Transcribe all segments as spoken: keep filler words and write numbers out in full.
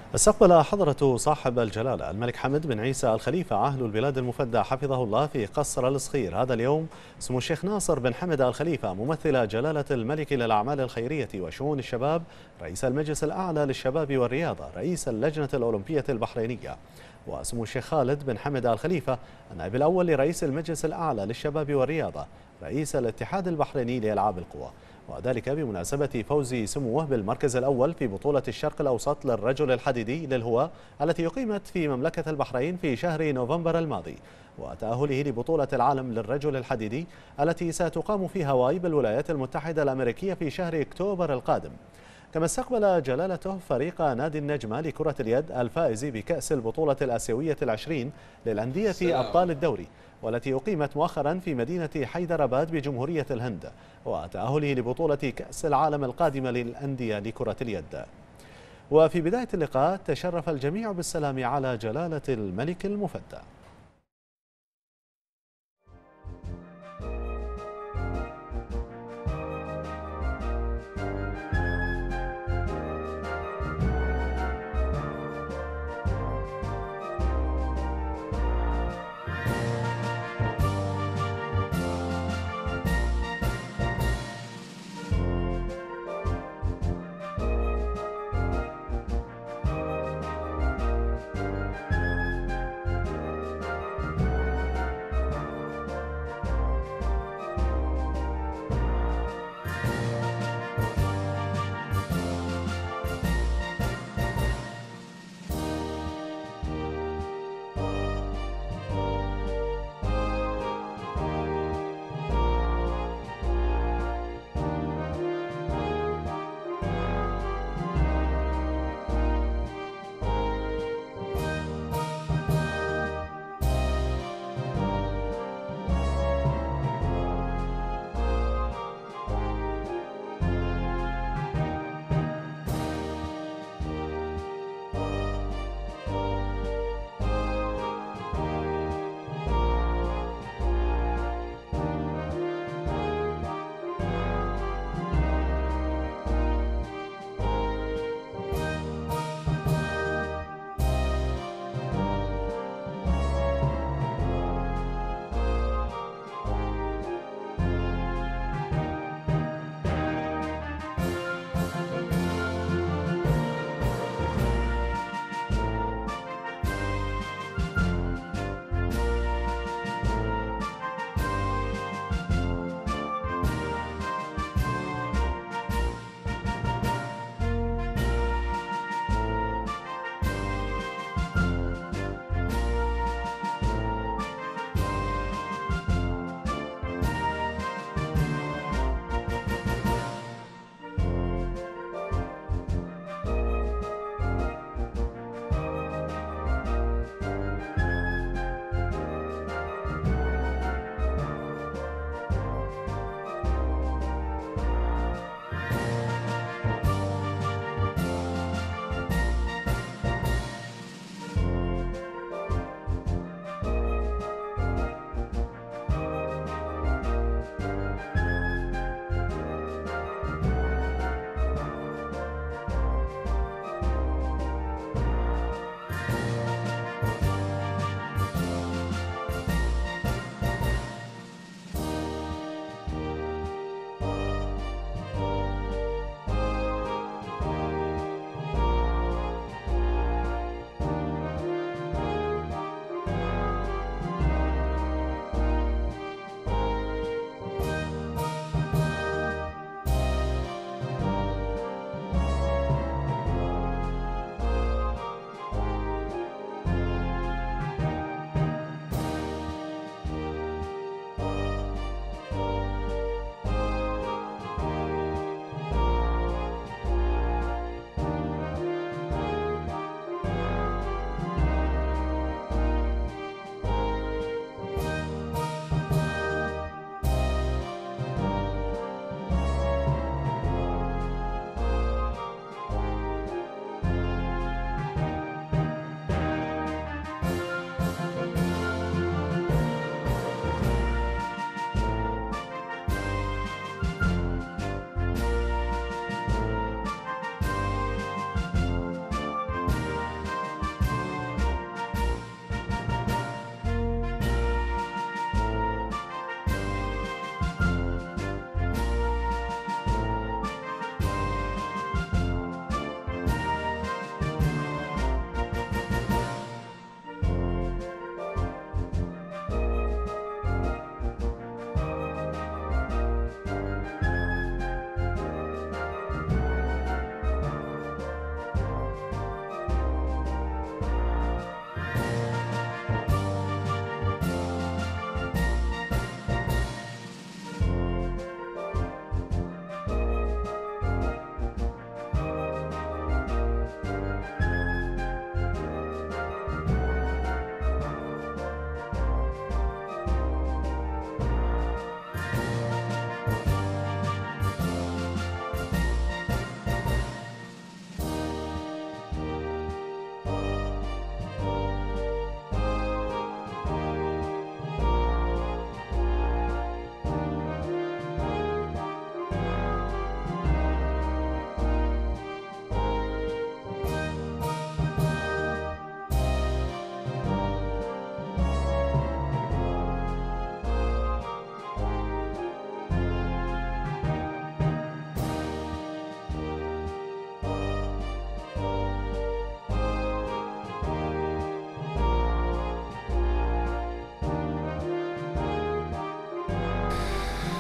استقبل حضرة صاحب الجلالة الملك حمد بن عيسى الخليفة عاهل البلاد المفدى حفظه الله في قصر الصخير هذا اليوم سمو الشيخ ناصر بن حمد الخليفة ممثل جلالة الملك للأعمال الخيرية وشؤون الشباب، رئيس المجلس الأعلى للشباب والرياضة، رئيس اللجنة الأولمبية البحرينية، وسمو الشيخ خالد بن حمد الخليفة النائب الأول لرئيس المجلس الأعلى للشباب والرياضة، رئيس الاتحاد البحريني لألعاب القوى، وذلك بمناسبة فوز سموه بالمركز الأول في بطولة الشرق الأوسط للرجل الحديدي للهواة التي أقيمت في مملكة البحرين في شهر نوفمبر الماضي، وتأهله لبطولة العالم للرجل الحديدي التي ستقام في هاواي بالولايات المتحدة الأمريكية في شهر أكتوبر القادم. كما استقبل جلالته فريق نادي النجمة لكرة اليد الفائز بكأس البطولة الآسيوية العشرين للأندية أبطال الدوري، والتي أقيمت مؤخرا في مدينة حيدراباد بجمهورية الهند، وتأهله لبطولة كأس العالم القادمة للأندية لكرة اليد. وفي بداية اللقاء تشرف الجميع بالسلام على جلالة الملك المفدى.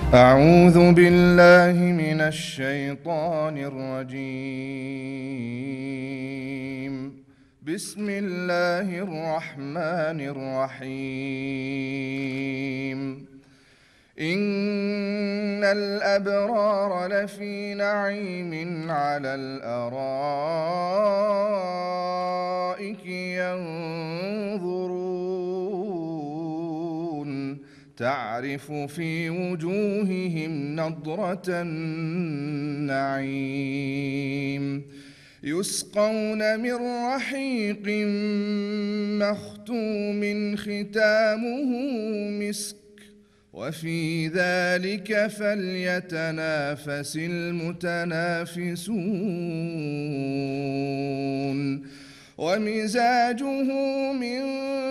أعوذ بالله من الشيطان الرجيم. بسم الله الرحمن الرحيم. إن الأبرار لفي نعيم على الأرائك ينظرون تعرف في وجوههم نضرة النعيم يسقون من رحيق مختوم ختامه مسك وفي ذلك فليتنافس المتنافسون ومزاجه من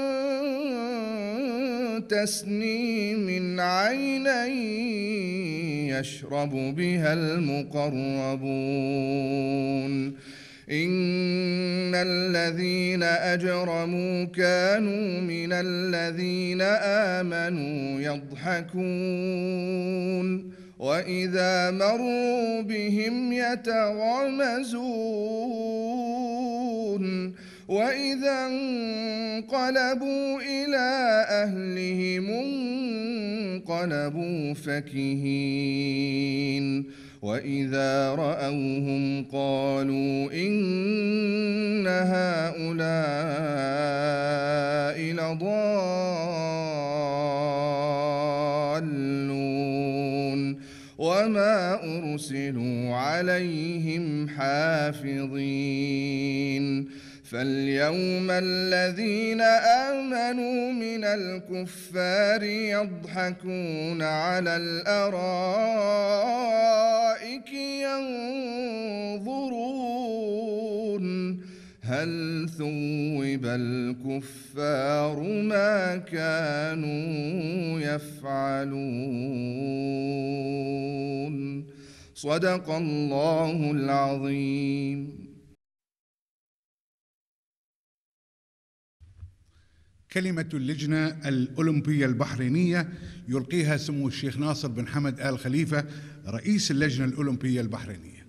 تسنيم عينا يشرب بها المقربون إن الذين أجرموا كانوا من الذين آمنوا يضحكون وإذا مروا بهم يتغامزون وإذا انقلبوا إلى أهلهم انقلبوا فكهين وإذا رأوهم قالوا إن هؤلاء لضالون وما أرسلوا عليهم حافظين فاليوم الذين آمنوا من الكفار يضحكون على الأرائك ينظرون هل ثوب الكفار ما كانوا يفعلون. صدق الله العظيم. كلمة اللجنة الأولمبية البحرينية يلقيها سمو الشيخ ناصر بن حمد آل خليفة رئيس اللجنة الأولمبية البحرينية.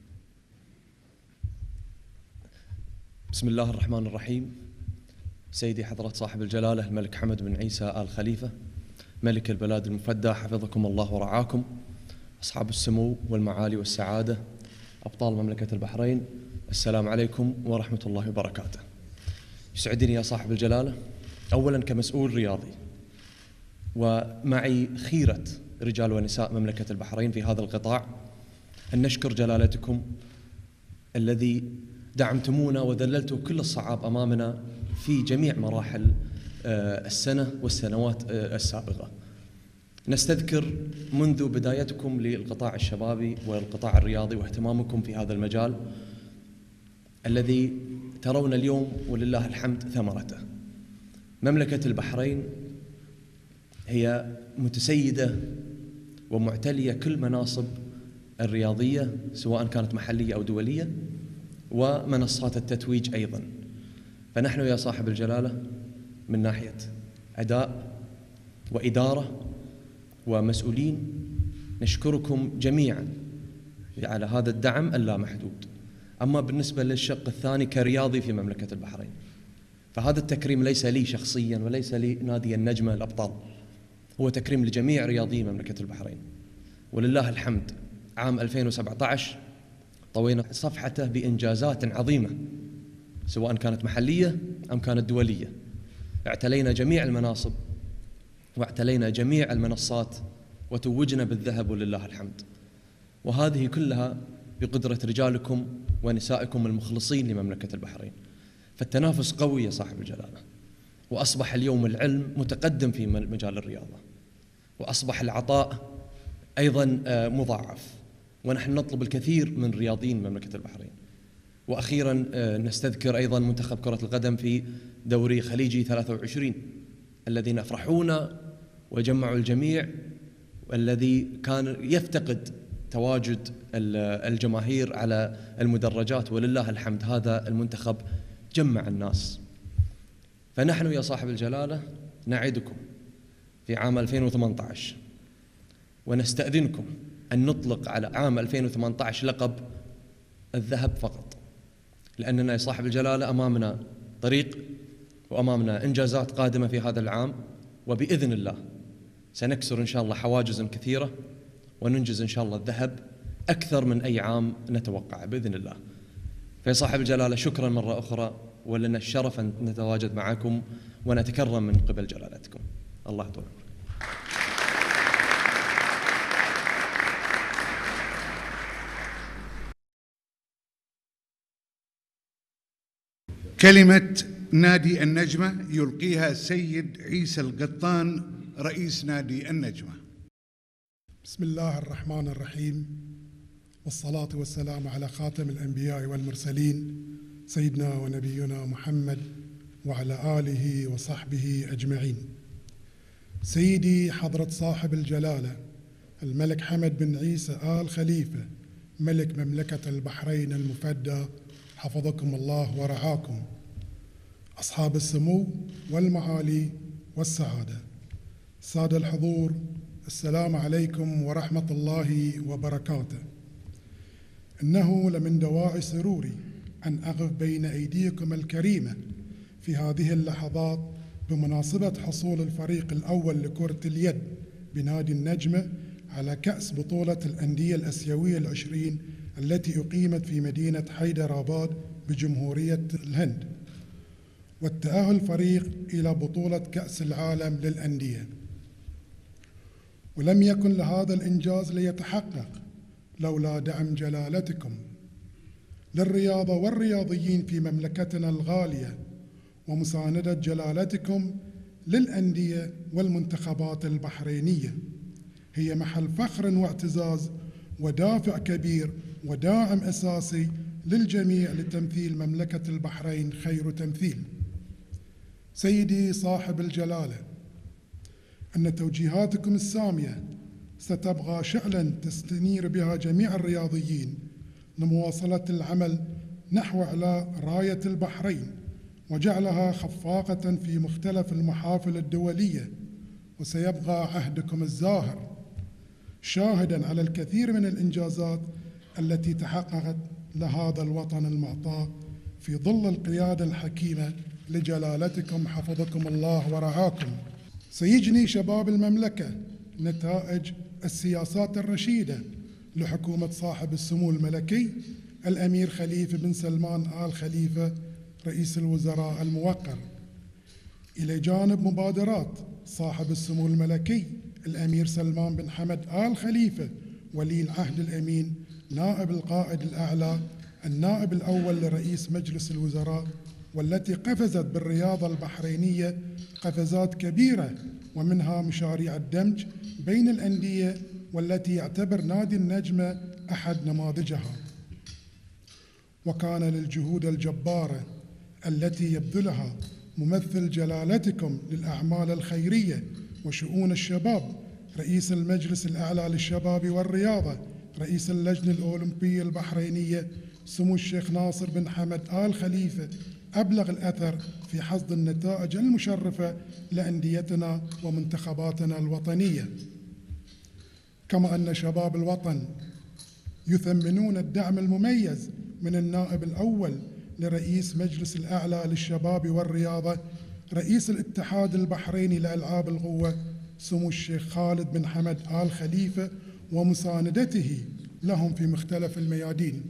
بسم الله الرحمن الرحيم. سيدي حضرة صاحب الجلالة الملك حمد بن عيسى آل خليفة ملك البلاد المفدى حفظكم الله ورعاكم، أصحاب السمو والمعالي والسعادة، أبطال مملكة البحرين، السلام عليكم ورحمة الله وبركاته. يسعدني يا صاحب الجلالة أولاً كمسؤول رياضي ومعي خيرة رجال ونساء مملكة البحرين في هذا القطاع أن نشكر جلالتكم الذي دعمتمونا وذللتوا كل الصعاب أمامنا في جميع مراحل السنة والسنوات السابقة. نستذكر منذ بدايتكم للقطاع الشبابي والقطاع الرياضي واهتمامكم في هذا المجال الذي ترون اليوم ولله الحمد ثمرته. مملكة البحرين هي متسيدة ومعتلية كل مناصب الرياضية سواء كانت محلية أو دولية ومنصات التتويج أيضا. فنحن يا صاحب الجلالة من ناحية أداء وإدارة ومسؤولين نشكركم جميعا على هذا الدعم اللامحدود. أما بالنسبة للشق الثاني كرياضي في مملكة البحرين فهذا التكريم ليس لي شخصيا وليس لنادي النجمة الأبطال، هو تكريم لجميع رياضيي مملكة البحرين. ولله الحمد عام ألفين وسبعة عشر طوينا صفحته بإنجازات عظيمة سواء كانت محلية أم كانت دولية. اعتلينا جميع المناصب واعتلينا جميع المنصات وتوجنا بالذهب ولله الحمد، وهذه كلها بقدرة رجالكم ونسائكم المخلصين لمملكة البحرين. فالتنافس قوي يا صاحب الجلالة، وأصبح اليوم العلم متقدم في مجال الرياضة، وأصبح العطاء أيضا مضاعف، ونحن نطلب الكثير من رياضيين مملكة البحرين. وأخيرا نستذكر أيضا منتخب كرة القدم في دوري خليجي ثلاثة وعشرين الذين أفرحونا وجمعوا الجميع، والذي كان يفتقد تواجد الجماهير على المدرجات، ولله الحمد هذا المنتخب جمع الناس. فنحن يا صاحب الجلالة نعدكم في عام ألفين وثمانية عشر ونستأذنكم أن نطلق على عام ألفين وثمانية عشر لقب الذهب فقط، لأننا يا صاحب الجلالة أمامنا طريق وأمامنا إنجازات قادمة في هذا العام، وبإذن الله سنكسر إن شاء الله حواجز كثيرة وننجز إن شاء الله الذهب أكثر من أي عام نتوقع بإذن الله. فيا صاحب الجلالة شكرا مرة أخرى، ولنا الشرف أن نتواجد معكم ونتكرم من قبل جلالتكم. الله يطول عمرك. كلمة نادي النجمة يلقيها السيد عيسى القطان رئيس نادي النجمة. بسم الله الرحمن الرحيم، والصلاة والسلام على خاتم الأنبياء والمرسلين سيدنا ونبينا محمد وعلى آله وصحبه أجمعين. سيدي حضرة صاحب الجلالة الملك حمد بن عيسى آل خليفة ملك مملكة البحرين المفدى حفظكم الله ورعاكم، أصحاب السمو والمعالي والسعادة، سادة الحضور، السلام عليكم ورحمة الله وبركاته. إنه لمن دواعي سروري أن أقف بين أيديكم الكريمة في هذه اللحظات بمناسبة حصول الفريق الأول لكرة اليد بنادي النجمة على كأس بطولة الأندية الآسيوية العشرين التي أقيمت في مدينة حيدرآباد بجمهورية الهند، والتأهل الفريق إلى بطولة كأس العالم للأندية. ولم يكن لهذا الإنجاز ليتحقق لولا دعم جلالتكم للرياضة والرياضيين في مملكتنا الغالية، ومساندة جلالتكم للأندية والمنتخبات البحرينية. هي محل فخر واعتزاز ودافع كبير وداعم أساسي للجميع لتمثيل مملكة البحرين خير تمثيل. سيدي صاحب الجلالة، أن توجيهاتكم السامية ستبقى شعلاً تستنير بها جميع الرياضيين لمواصلة العمل نحو إعلاء راية البحرين وجعلها خفاقة في مختلف المحافل الدولية، وسيبقى عهدكم الزاهر شاهداً على الكثير من الإنجازات التي تحققت لهذا الوطن المعطاء في ظل القيادة الحكيمة لجلالتكم حفظكم الله ورعاكم. سيجني شباب المملكة نتائج السياسات الرشيدة لحكومة صاحب السمو الملكي الأمير خليفة بن سلمان آل خليفة رئيس الوزراء الموقر، إلى جانب مبادرات صاحب السمو الملكي الأمير سلمان بن حمد آل خليفة ولي العهد الأمين نائب القائد الأعلى النائب الأول لرئيس مجلس الوزراء، والتي قفزت بالرياضة البحرينية قفزات كبيرة، ومنها مشاريع الدمج بين الأندية والتي يعتبر نادي النجمة أحد نماذجها. وكان للجهود الجبارة التي يبذلها ممثل جلالتكم للأعمال الخيرية وشؤون الشباب رئيس المجلس الأعلى للشباب والرياضة رئيس اللجنة الأولمبية البحرينية سمو الشيخ ناصر بن حمد آل خليفة أبلغ الأثر في حصد النتائج المشرفة لأنديتنا ومنتخباتنا الوطنية. كما أن شباب الوطن يثمنون الدعم المميز من النائب الأول لرئيس مجلس الأعلى للشباب والرياضة رئيس الاتحاد البحريني لألعاب القوة سمو الشيخ خالد بن حمد آل خليفة ومساندته لهم في مختلف الميادين.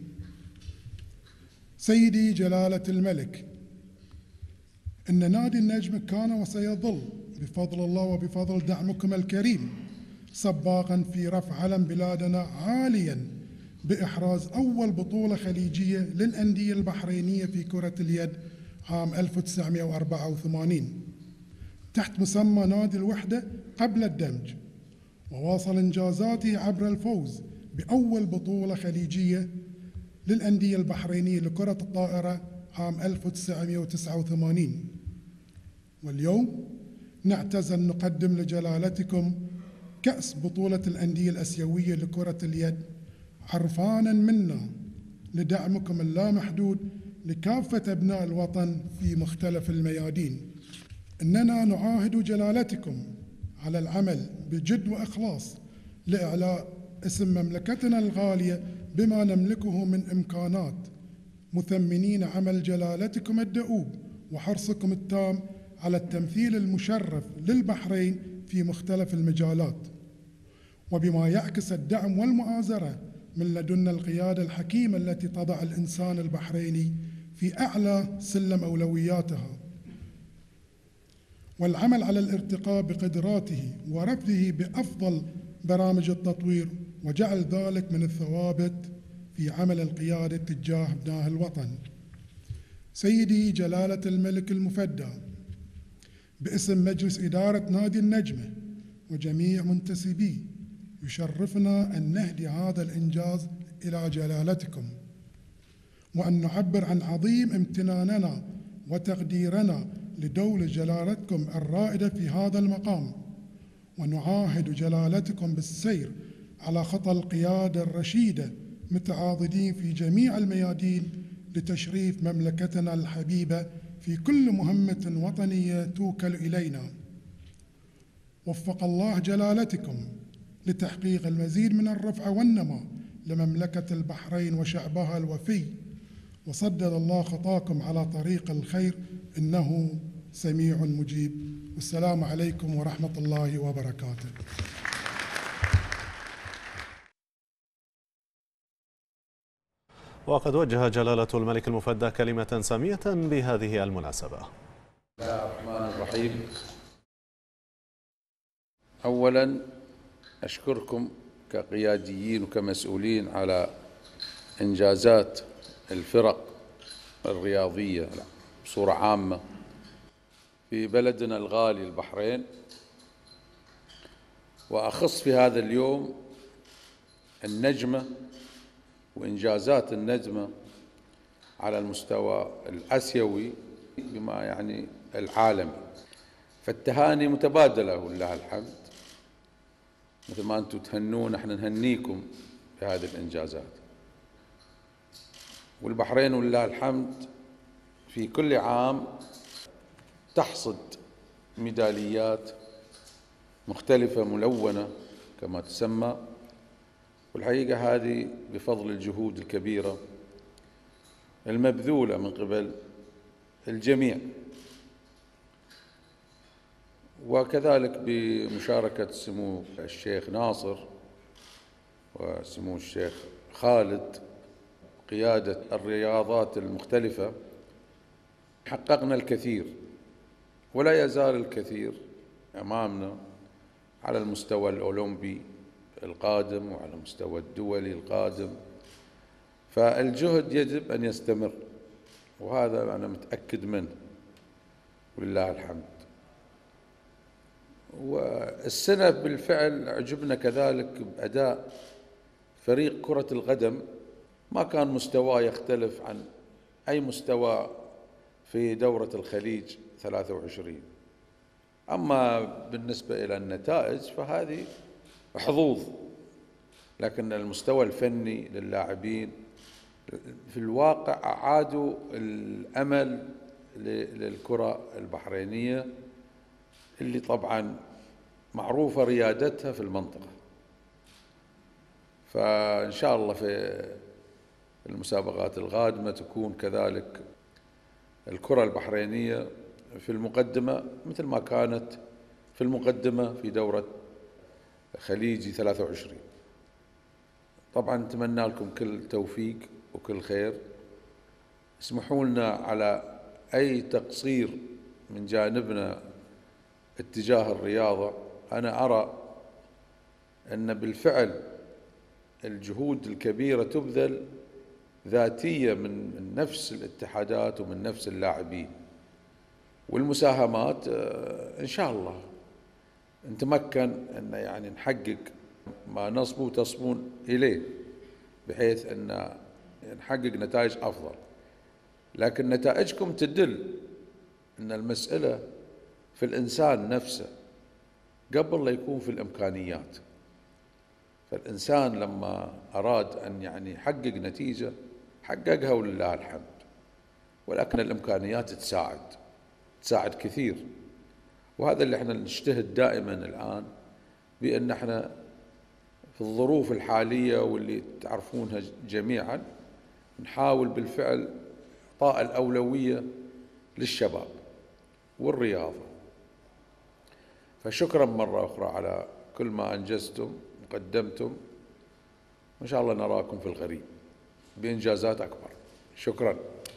سيدي جلالة الملك، إن نادي النجم كان وسيظل بفضل الله وبفضل دعمكم الكريم سباقاً في رفع علم بلادنا عالياً بإحراز أول بطولة خليجية للأندية البحرينية في كرة اليد عام ألف وتسعمائة وأربعة وثمانين تحت مسمى نادي الوحدة قبل الدمج، وواصل إنجازاته عبر الفوز بأول بطولة خليجية للأندية البحرينية لكرة الطائرة عام ألف وتسعمائة وتسعة وثمانين. واليوم نعتز أن نقدم لجلالتكم كأس بطولة الأندية الآسيوية لكرة اليد عرفاناً منا لدعمكم اللامحدود لكافة أبناء الوطن في مختلف الميادين. إننا نعاهد جلالتكم على العمل بجد وإخلاص لإعلاء اسم مملكتنا الغالية بما نملكه من إمكانات، مثمنين عمل جلالتكم الدؤوب وحرصكم التام على التمثيل المشرف للبحرين في مختلف المجالات، وبما يعكس الدعم والمؤازرة من لدن القيادة الحكيمة التي تضع الإنسان البحريني في أعلى سلم أولوياتها، والعمل على الارتقاء بقدراته ورفعه بأفضل برامج التطوير، وجعل ذلك من الثوابت في عمل القيادة تجاه أبناء الوطن. سيدي جلالة الملك المفدى، باسم مجلس إدارة نادي النجمة وجميع منتسبيه، يشرفنا أن نهدي هذا الإنجاز إلى جلالتكم، وأن نعبر عن عظيم امتناننا وتقديرنا لدور جلالتكم الرائدة في هذا المقام، ونعاهد جلالتكم بالسير على خطى القيادة الرشيدة متعاضدين في جميع الميادين لتشريف مملكتنا الحبيبة في كل مهمة وطنية توكل إلينا. وفق الله جلالتكم لتحقيق المزيد من الرفع والنماء لمملكة البحرين وشعبها الوفي، وسدد الله خطاكم على طريق الخير، إنه سميع مجيب. والسلام عليكم ورحمة الله وبركاته. وقد وجه جلالة الملك المفدى كلمة سامية بهذه المناسبة. بسم الله الرحمن الرحيم. أولا أشكركم كقياديين وكمسؤولين على إنجازات الفرق الرياضية بصورة عامة في بلدنا الغالي البحرين، وأخص في هذا اليوم النجمة وإنجازات النجمة على المستوى الآسيوي بما يعني العالمي. فالتهاني متبادلة ولله الحمد، مثل ما أنتم تهنون احنا نهنيكم بهذه الإنجازات. والبحرين ولله الحمد في كل عام تحصد ميداليات مختلفة ملونة كما تسمى، والحقيقة هذه بفضل الجهود الكبيرة المبذولة من قبل الجميع، وكذلك بمشاركة سمو الشيخ ناصر وسمو الشيخ خالد قيادة الرياضات المختلفة. حققنا الكثير ولا يزال الكثير أمامنا على المستوى الأولمبي القادم وعلى المستوى الدولي القادم، فالجهد يجب أن يستمر، وهذا أنا متأكد منه ولله الحمد. والسنة بالفعل عجبنا كذلك بأداء فريق كرة القدم، ما كان مستواه يختلف عن أي مستوى في دورة الخليج ثلاثة وعشرين. أما بالنسبة إلى النتائج فهذه حظوظ، لكن المستوى الفني للاعبين في الواقع أعادوا الأمل للكرة البحرينية اللي طبعا معروفة ريادتها في المنطقة. فإن شاء الله في المسابقات القادمة تكون كذلك الكرة البحرينية في المقدمة مثل ما كانت في المقدمة في دورة خليجي ثلاثة وعشرين. طبعا نتمنى لكم كل توفيق وكل خير. اسمحوا لنا على أي تقصير من جانبنا اتجاه الرياضة. أنا أرى أن بالفعل الجهود الكبيرة تبذل ذاتية من نفس الاتحادات ومن نفس اللاعبين، والمساهمات إن شاء الله نتمكن أن يعني نحقق ما نصبو تصبون إليه، بحيث أن نحقق نتائج أفضل. لكن نتائجكم تدل أن المسألة في الإنسان نفسه قبل لا يكون في الإمكانيات. فالإنسان لما أراد أن يعني يحقق نتيجة حققها ولله الحمد، ولكن الإمكانيات تساعد تساعد كثير. وهذا اللي احنا نجتهد دائما الآن بأن احنا في الظروف الحالية واللي تعرفونها جميعا نحاول بالفعل إعطاء الأولوية للشباب والرياضة. فشكرا مرة أخرى على كل ما أنجزتم وقدمتم، وإن شاء الله نراكم في القريب بإنجازات أكبر. شكرا.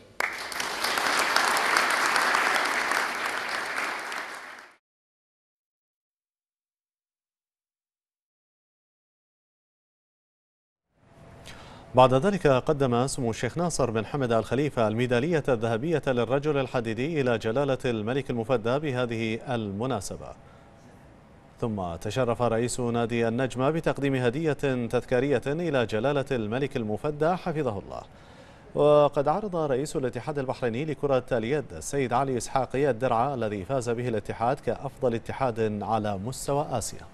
بعد ذلك قدم سمو الشيخ ناصر بن حمد آل خليفة الميدالية الذهبية للرجل الحديدي إلى جلالة الملك المفدى بهذه المناسبة. ثم تشرف رئيس نادي النجمة بتقديم هدية تذكارية إلى جلالة الملك المفدى حفظه الله. وقد عرض رئيس الاتحاد البحريني لكرة اليد السيد علي إسحاقي الدرع الذي فاز به الاتحاد كأفضل اتحاد على مستوى آسيا.